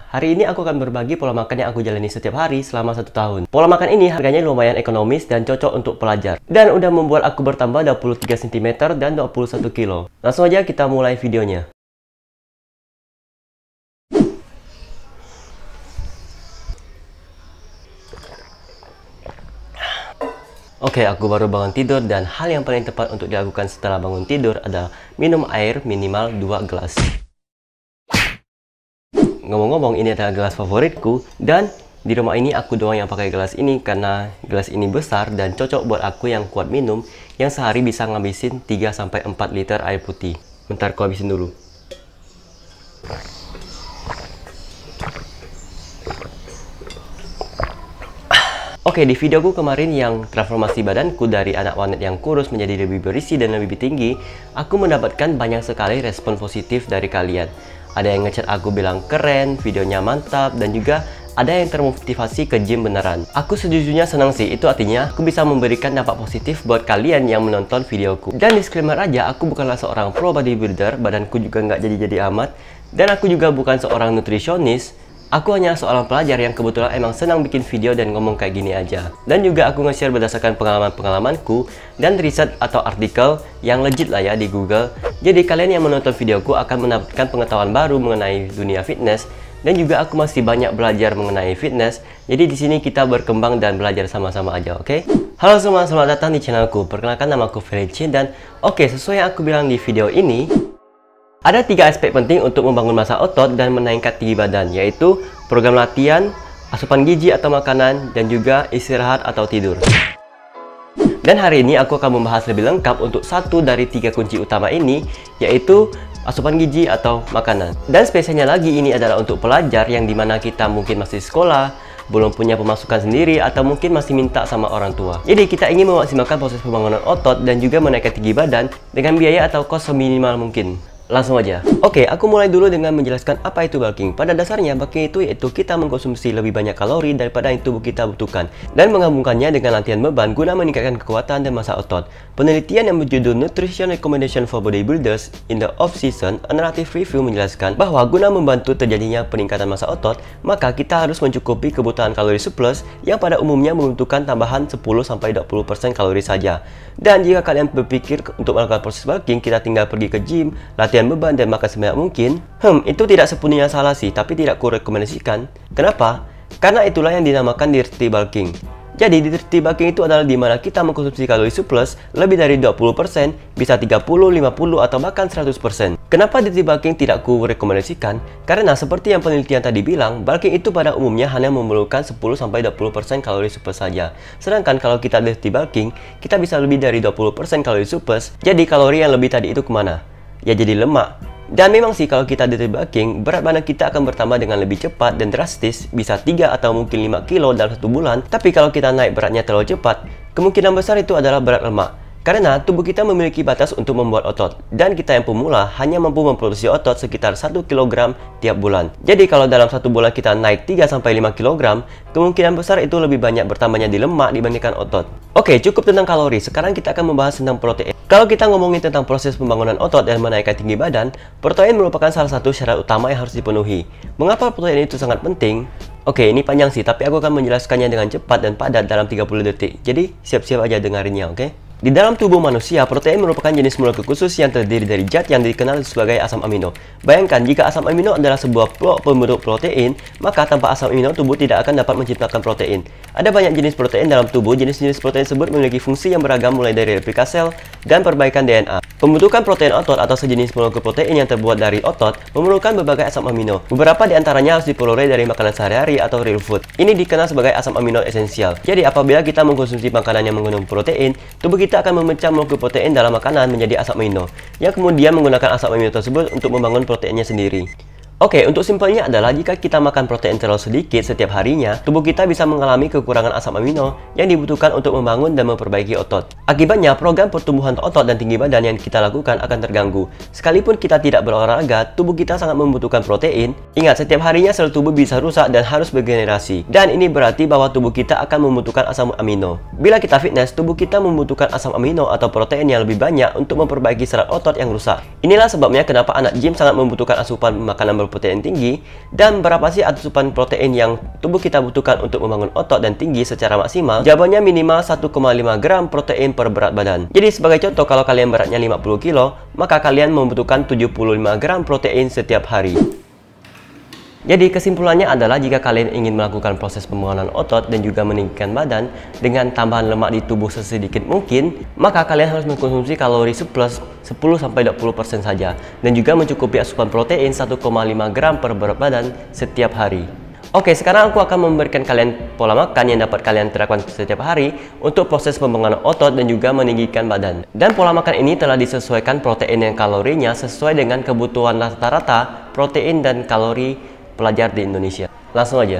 Hari ini aku akan berbagi pola makan yang aku jalani setiap hari selama 1 tahun. Pola makan ini harganya lumayan ekonomis dan cocok untuk pelajar. Dan udah membuat aku bertambah 23 cm dan 21 kilo. Langsung aja kita mulai videonya. Oke, aku baru bangun tidur dan hal yang paling tepat untuk dilakukan setelah bangun tidur adalah minum air minimal 2 gelas. Ngomong-ngomong, ini adalah gelas favoritku dan di rumah ini aku doang yang pakai gelas ini karena gelas ini besar dan cocok buat aku yang kuat minum, yang sehari bisa ngabisin 3-4 liter air putih. Bentar, aku habisin dulu. Oke, di videoku kemarin yang transformasi badanku dari anak wanet yang kurus menjadi lebih berisi dan lebih tinggi, aku mendapatkan banyak sekali respon positif dari kalian. Ada yang ngechat aku bilang keren, videonya mantap, dan juga ada yang termotivasi ke gym beneran. Aku sejujurnya senang sih, itu artinya aku bisa memberikan dampak positif buat kalian yang menonton videoku. Dan disclaimer aja, aku bukanlah seorang pro bodybuilder, badanku juga nggak jadi-jadi amat, dan aku juga bukan seorang nutrisionis. Aku hanya seorang pelajar yang kebetulan emang senang bikin video dan ngomong kayak gini aja. Dan juga aku nge-share berdasarkan pengalaman-pengalamanku dan riset atau artikel yang legit lah ya di Google. Jadi kalian yang menonton videoku akan mendapatkan pengetahuan baru mengenai dunia fitness. Dan juga aku masih banyak belajar mengenai fitness. Jadi di sini kita berkembang dan belajar sama-sama aja, oke? Halo semua, selamat datang di channelku. Perkenalkan, nama aku Felici dan oke, sesuai yang aku bilang di video ini, ada 3 aspek penting untuk membangun massa otot dan menaikkan tinggi badan, yaitu program latihan, asupan gizi atau makanan, dan juga istirahat atau tidur. Dan hari ini aku akan membahas lebih lengkap untuk 1 dari 3 kunci utama ini, yaitu asupan gizi atau makanan. Dan spesialnya lagi, ini adalah untuk pelajar yang dimana kita mungkin masih sekolah, belum punya pemasukan sendiri, atau mungkin masih minta sama orang tua. Jadi kita ingin memaksimalkan proses pembangunan otot dan juga menaikkan tinggi badan dengan biaya atau kos seminimal mungkin. Langsung aja. Oke, aku mulai dulu dengan menjelaskan apa itu bulking. Pada dasarnya, bulking itu yaitu kita mengkonsumsi lebih banyak kalori daripada yang tubuh kita butuhkan dan menggabungkannya dengan latihan beban guna meningkatkan kekuatan dan massa otot. Penelitian yang berjudul Nutrition Recommendation for Bodybuilders in the Off-Season, a Narrative Review menjelaskan bahwa guna membantu terjadinya peningkatan massa otot, maka kita harus mencukupi kebutuhan kalori surplus yang pada umumnya membutuhkan tambahan 10-20% kalori saja. Dan jika kalian berpikir untuk melakukan proses bulking, kita tinggal pergi ke gym, latihan beban dan makan sebanyak mungkin, itu tidak sepenuhnya salah sih, tapi tidak kurekomendasikan. Kenapa? Karena itulah yang dinamakan dirty bulking. Jadi dirty bulking itu adalah dimana kita mengkonsumsi kalori surplus lebih dari 20%, bisa 30, 50, atau bahkan 100%. Kenapa dirty bulking tidak kurekomendasikan? Karena seperti yang penelitian tadi bilang, bulking itu pada umumnya hanya memerlukan 10-20% kalori surplus saja. Sedangkan kalau kita dirty bulking, kita bisa lebih dari 20% kalori surplus. Jadi kalori yang lebih tadi itu kemana? Ya jadi lemak. Dan memang sih kalau kita dirty bulking, berat badan kita akan bertambah dengan lebih cepat dan drastis, bisa 3 atau mungkin 5 kilo dalam 1 bulan. Tapi kalau kita naik beratnya terlalu cepat, kemungkinan besar itu adalah berat lemak. Karena tubuh kita memiliki batas untuk membuat otot, dan kita yang pemula hanya mampu memproduksi otot sekitar 1 kg tiap bulan. Jadi kalau dalam 1 bulan kita naik 3-5 kg, kemungkinan besar itu lebih banyak bertambahnya di lemak dibandingkan otot. Oke, cukup tentang kalori, sekarang kita akan membahas tentang protein. Kalau kita ngomongin tentang proses pembangunan otot dan menaikkan tinggi badan, protein merupakan salah satu syarat utama yang harus dipenuhi. Mengapa protein itu sangat penting? Oke, ini panjang sih, tapi aku akan menjelaskannya dengan cepat dan padat dalam 30 detik. Jadi, siap-siap aja dengerinnya, oke? Di dalam tubuh manusia, protein merupakan jenis molekul khusus yang terdiri dari zat yang dikenal sebagai asam amino. Bayangkan, jika asam amino adalah sebuah blok pembentuk protein, maka tanpa asam amino, tubuh tidak akan dapat menciptakan protein. Ada banyak jenis protein dalam tubuh. Jenis-jenis protein tersebut memiliki fungsi yang beragam mulai dari replika sel dan perbaikan DNA. Pembentukan protein otot atau sejenis molekul protein yang terbuat dari otot memerlukan berbagai asam amino. Beberapa di antaranya harus diperoleh dari makanan sehari-hari atau real food. Ini dikenal sebagai asam amino esensial. Jadi apabila kita mengkonsumsi makanan yang mengandung protein, tubuh kita akan memecah molekul protein dalam makanan menjadi asam amino, yang kemudian menggunakan asam amino tersebut untuk membangun proteinnya sendiri. Oke, untuk simpelnya adalah jika kita makan protein terlalu sedikit setiap harinya, tubuh kita bisa mengalami kekurangan asam amino yang dibutuhkan untuk membangun dan memperbaiki otot. Akibatnya, program pertumbuhan otot dan tinggi badan yang kita lakukan akan terganggu. Sekalipun kita tidak berolahraga, tubuh kita sangat membutuhkan protein. Ingat, setiap harinya sel tubuh bisa rusak dan harus bergenerasi. Dan ini berarti bahwa tubuh kita akan membutuhkan asam amino. Bila kita fitness, tubuh kita membutuhkan asam amino atau protein yang lebih banyak untuk memperbaiki serat otot yang rusak. Inilah sebabnya kenapa anak gym sangat membutuhkan asupan makanan berprotein tinggi, dan berapa sih asupan protein yang tubuh kita butuhkan untuk membangun otot dan tinggi secara maksimal? Jawabannya minimal 1,5 gram protein per berat badan. Jadi sebagai contoh, kalau kalian beratnya 50 kilo, maka kalian membutuhkan 75 gram protein setiap hari. Jadi kesimpulannya adalah jika kalian ingin melakukan proses pembangunan otot dan juga meninggikan badan dengan tambahan lemak di tubuh sesedikit mungkin, maka kalian harus mengkonsumsi kalori surplus 10-20% saja dan juga mencukupi asupan protein 1,5 gram per berat badan setiap hari. Oke, sekarang aku akan memberikan kalian pola makan yang dapat kalian terapkan setiap hari untuk proses pembangunan otot dan juga meninggikan badan. Dan pola makan ini telah disesuaikan protein dan kalorinya sesuai dengan kebutuhan rata-rata protein dan kalori pelajar di Indonesia. Langsung aja.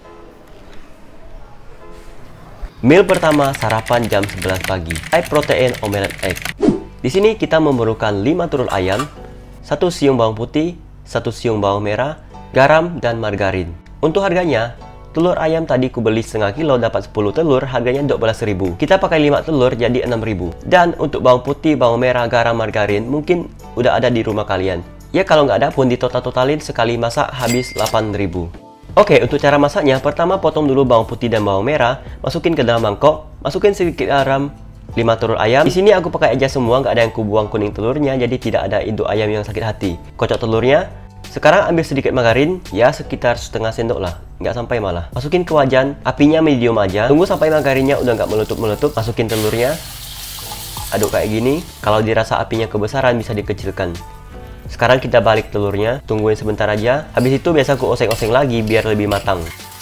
Meal pertama sarapan jam 11 pagi. High protein omelette egg. Di sini kita memerlukan 5 telur ayam, 1 siung bawang putih, 1 siung bawang merah, garam dan margarin. Untuk harganya, telur ayam tadi ku beli setengah kilo dapat 10 telur, harganya 12.000. Kita pakai 5 telur jadi 6.000. Dan untuk bawang putih, bawang merah, garam, margarin mungkin udah ada di rumah kalian. Ya kalau nggak ada pun ditotal-totalin sekali masak habis 8.000. Oke, untuk cara masaknya, pertama potong dulu bawang putih dan bawang merah, masukin ke dalam mangkok, masukin sedikit garam, 5 telur ayam. Di sini aku pakai aja semua, nggak ada yang ku buang kuning telurnya, jadi tidak ada induk ayam yang sakit hati. Kocok telurnya. Sekarang ambil sedikit margarin, ya sekitar setengah sendok lah, nggak sampai malah. Masukin ke wajan, apinya medium aja. Tunggu sampai margarinnya udah nggak meletup-meletup, masukin telurnya. Aduk kayak gini. Kalau dirasa apinya kebesaran bisa dikecilkan. Sekarang kita balik telurnya, tungguin sebentar aja. Habis itu biasa aku oseng-oseng lagi biar lebih matang.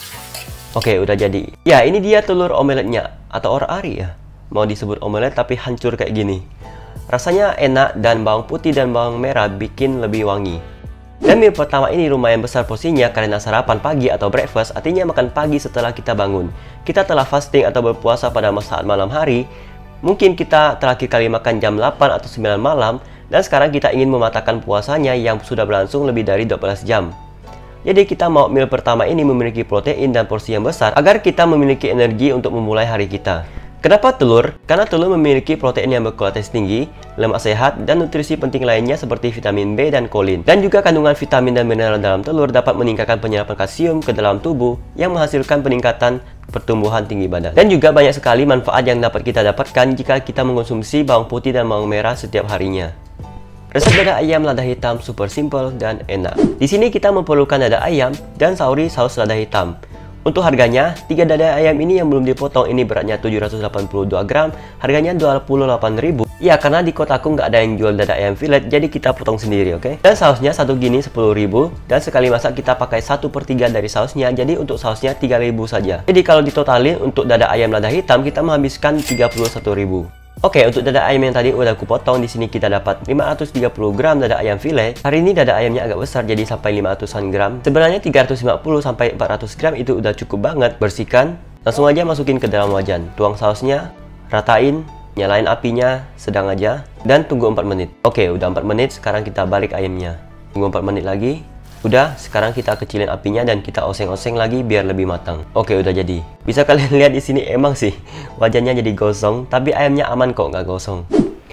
Oke, udah jadi. Ya, ini dia telur omeletnya. Atau or-ari ya. Mau disebut omelet tapi hancur kayak gini. Rasanya enak dan bawang putih dan bawang merah bikin lebih wangi. Dan meal pertama ini lumayan besar porsinya karena sarapan pagi atau breakfast, artinya makan pagi setelah kita bangun. Kita telah fasting atau berpuasa pada saat malam hari. Mungkin kita terakhir kali makan jam 8 atau 9 malam. Dan sekarang kita ingin mematahkan puasanya yang sudah berlangsung lebih dari 12 jam. Jadi kita mau meal pertama ini memiliki protein dan porsi yang besar agar kita memiliki energi untuk memulai hari kita. Kenapa telur? Karena telur memiliki protein yang berkualitas tinggi, lemak sehat, dan nutrisi penting lainnya seperti vitamin B dan kolin. Dan juga kandungan vitamin dan mineral dalam telur dapat meningkatkan penyerapan kalsium ke dalam tubuh yang menghasilkan peningkatan pertumbuhan tinggi badan. Dan juga banyak sekali manfaat yang dapat kita dapatkan jika kita mengkonsumsi bawang putih dan bawang merah setiap harinya. Resep dada ayam lada hitam super simple dan enak. Di sini kita memerlukan dada ayam dan sauri saus lada hitam. Untuk harganya, 3 dada ayam ini yang belum dipotong ini beratnya 782 gram, harganya 28.000. Ya, karena di kotaku nggak ada yang jual dada ayam fillet, jadi kita potong sendiri, oke? Dan sausnya satu gini 10.000, dan sekali masak kita pakai 1/3 dari sausnya, jadi untuk sausnya 3.000 saja. Jadi kalau ditotalin untuk dada ayam lada hitam kita menghabiskan 31.000. Oke, untuk dada ayam yang tadi udah aku potong, di sini kita dapat 530 gram dada ayam fillet. Hari ini dada ayamnya agak besar jadi sampai 500-an gram. Sebenarnya 350 sampai 400 gram itu udah cukup banget. Bersihkan, langsung aja masukin ke dalam wajan. Tuang sausnya, ratain, nyalain apinya sedang aja dan tunggu 4 menit. Oke, udah 4 menit, sekarang kita balik ayamnya. Tunggu 4 menit lagi. Udah, sekarang kita kecilin apinya dan kita oseng-oseng lagi biar lebih matang. Oke, udah jadi. Bisa kalian lihat di sini emang sih wajannya jadi gosong, tapi ayamnya aman kok nggak gosong.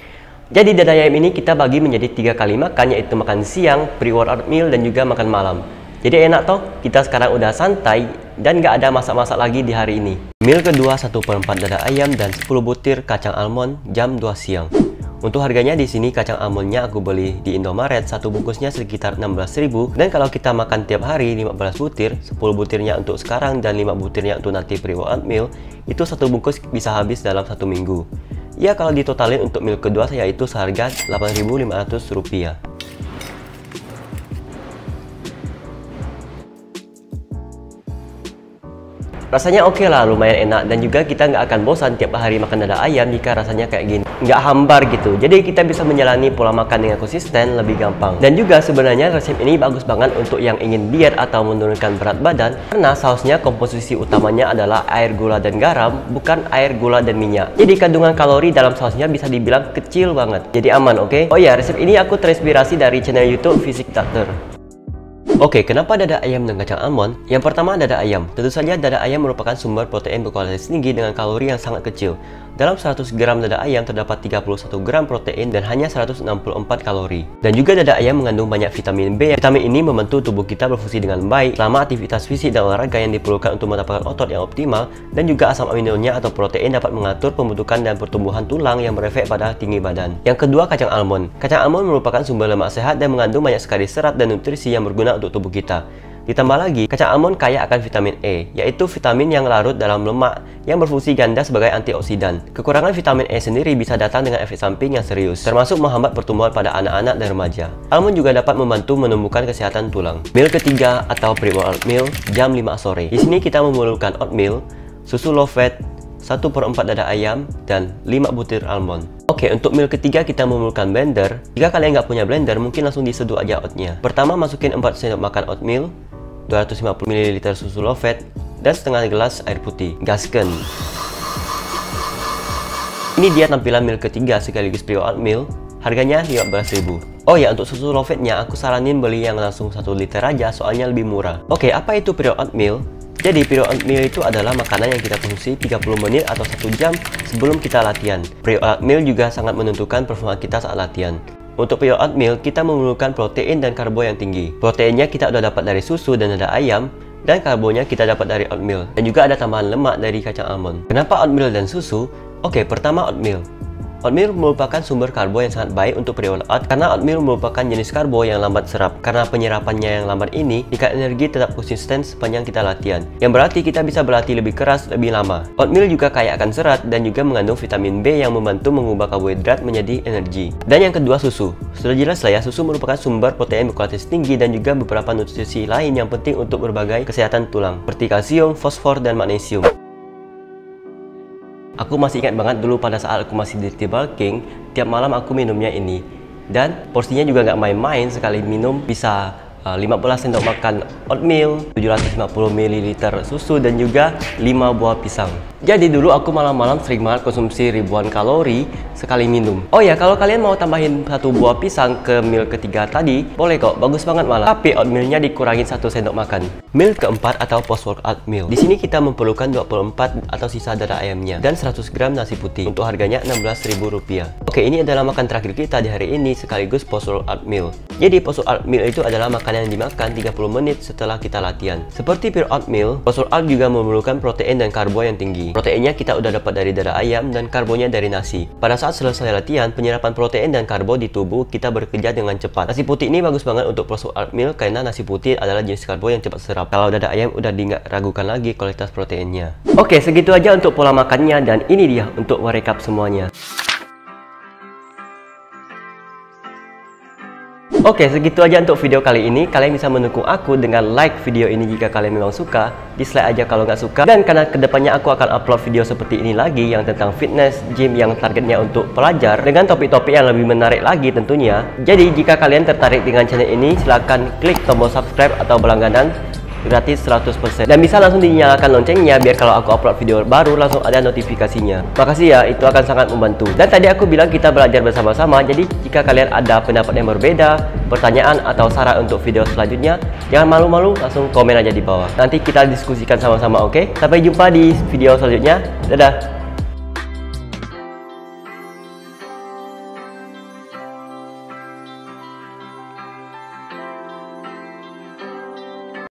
Jadi dada ayam ini kita bagi menjadi 3 kali makan, yaitu makan siang, pre-workout meal, dan juga makan malam. Jadi enak toh, kita sekarang udah santai dan nggak ada masak-masak lagi di hari ini. Meal kedua 1/4 dada ayam dan 10 butir kacang almond jam 2 siang. Untuk harganya di sini kacang almondnya aku beli di Indomaret, satu bungkusnya sekitar 16.000. Dan kalau kita makan tiap hari 15 butir, 10 butirnya untuk sekarang dan 5 butirnya untuk nanti pre-workout meal, itu satu bungkus bisa habis dalam 1 minggu. Ya kalau ditotalin untuk meal kedua saya itu seharga Rp8.500. Rasanya oke lah, lumayan enak, dan juga kita nggak akan bosan tiap hari makan dada ayam jika rasanya kayak gini, nggak hambar gitu. Jadi kita bisa menjalani pola makan dengan konsisten lebih gampang. Dan juga sebenarnya resep ini bagus banget untuk yang ingin diet atau menurunkan berat badan, karena sausnya komposisi utamanya adalah air, gula, dan garam, bukan air, gula, dan minyak. Jadi kandungan kalori dalam sausnya bisa dibilang kecil banget, jadi aman, oke? Oh ya, resep ini aku terinspirasi dari channel YouTube Physique Doctor. Oke, kenapa dada ayam dan kacang almond? Yang pertama, dada ayam. Tentu saja dada ayam merupakan sumber protein berkualitas tinggi dengan kalori yang sangat kecil. Dalam 100 gram dada ayam terdapat 31 gram protein dan hanya 164 kalori. Dan juga dada ayam mengandung banyak vitamin B. Vitamin ini membantu tubuh kita berfungsi dengan baik selama aktivitas fisik dan olahraga yang diperlukan untuk mendapatkan otot yang optimal. Dan juga asam aminonya atau protein dapat mengatur pembentukan dan pertumbuhan tulang yang berefek pada tinggi badan. Yang kedua, kacang almond. Kacang almond merupakan sumber lemak sehat dan mengandung banyak sekali serat dan nutrisi yang berguna untuk tubuh kita. Ditambah lagi, kacang almond kaya akan vitamin E, yaitu vitamin yang larut dalam lemak yang berfungsi ganda sebagai antioksidan. Kekurangan vitamin E sendiri bisa datang dengan efek samping yang serius, termasuk menghambat pertumbuhan pada anak-anak dan remaja. Almond juga dapat membantu menumbuhkan kesehatan tulang. Meal ketiga atau pre-workout meal jam 5 sore. Di sini kita memerlukan oatmeal, susu low fat, 1/4 dada ayam, dan 5 butir almond. Oke, untuk meal ketiga kita memerlukan blender. Jika kalian nggak punya blender, mungkin langsung diseduh aja oatnya. Pertama, masukin 4 sendok makan oatmeal, 250 ml susu low fat, dan setengah gelas air putih. Gaskan. Ini dia tampilan meal ketiga sekaligus pre-workout meal. Harganya 15.000. Oh ya, untuk susu low fatnya aku saranin beli yang langsung 1 liter aja, soalnya lebih murah. Oke, apa itu pre-workout meal? Jadi pre-workout meal itu adalah makanan yang kita konsumsi 30 menit atau 1 jam sebelum kita latihan. Pre-workout meal juga sangat menentukan performa kita saat latihan. Untuk pre-workout meal, kita memerlukan protein dan karbo yang tinggi. Proteinnya kita udah dapat dari susu dan dada ayam, dan karbonya kita dapat dari oatmeal. Dan juga ada tambahan lemak dari kacang almond. Kenapa oatmeal dan susu? Oke, pertama oatmeal. Oatmeal merupakan sumber karbo yang sangat baik untuk pre-workout karena oatmeal merupakan jenis karbo yang lambat serap. Karena penyerapannya yang lambat ini, tingkat energi tetap konsisten sepanjang kita latihan. Yang berarti kita bisa berlatih lebih keras lebih lama. Oatmeal juga kaya akan serat dan juga mengandung vitamin B yang membantu mengubah karbohidrat menjadi energi. Dan yang kedua, susu. Sudah jelas lah ya, susu merupakan sumber protein berkualitas tinggi dan juga beberapa nutrisi lain yang penting untuk berbagai kesehatan tulang, seperti kalsium, fosfor, dan magnesium. Aku masih ingat banget dulu pada saat aku masih di Burger King, tiap malam aku minumnya ini. Dan porsinya juga nggak main-main, sekali minum bisa 15 sendok makan oatmeal, 750 ml susu, dan juga 5 buah pisang. Jadi dulu aku malam-malam sering banget konsumsi ribuan kalori sekali minum. Oh ya, kalau kalian mau tambahin 1 buah pisang ke meal ketiga tadi, boleh kok, bagus banget malah. Tapi oatmealnya dikurangin 1 sendok makan. Meal keempat atau post-workout meal. Di sini kita memerlukan 24 atau sisa dada ayamnya dan 100 gram nasi putih. Untuk harganya Rp16.000. Oke, ini adalah makan terakhir kita di hari ini sekaligus post-workout meal. Jadi post-workout meal itu adalah makanan yang dimakan 30 menit setelah kita latihan. Seperti pre-workout meal, post-workout juga memerlukan protein dan karbo yang tinggi. Proteinnya kita udah dapat dari dada ayam dan karbonya dari nasi. Pada saat selesai latihan, penyerapan protein dan karbo di tubuh kita bekerja dengan cepat. Nasi putih ini bagus banget untuk post-workout meal karena nasi putih adalah jenis karbo yang cepat serap. Kalau dada ayam udah nggak ragukan lagi kualitas proteinnya. Oke, segitu aja untuk pola makannya, dan ini dia untuk merekap semuanya. Oke, segitu aja untuk video kali ini. Kalian bisa mendukung aku dengan like video ini jika kalian memang suka, dislike aja kalau nggak suka. Dan karena kedepannya aku akan upload video seperti ini lagi yang tentang fitness, gym yang targetnya untuk pelajar dengan topik-topik yang lebih menarik lagi tentunya. Jadi jika kalian tertarik dengan channel ini, silahkan klik tombol subscribe atau berlangganan gratis 100%, dan bisa langsung dinyalakan loncengnya biar kalau aku upload video baru langsung ada notifikasinya. Makasih ya, itu akan sangat membantu. Dan tadi aku bilang kita belajar bersama-sama, jadi jika kalian ada pendapat yang berbeda, pertanyaan atau saran untuk video selanjutnya, jangan malu-malu, langsung komen aja di bawah. Nanti kita diskusikan sama-sama, oke? Sampai jumpa di video selanjutnya. Dadah.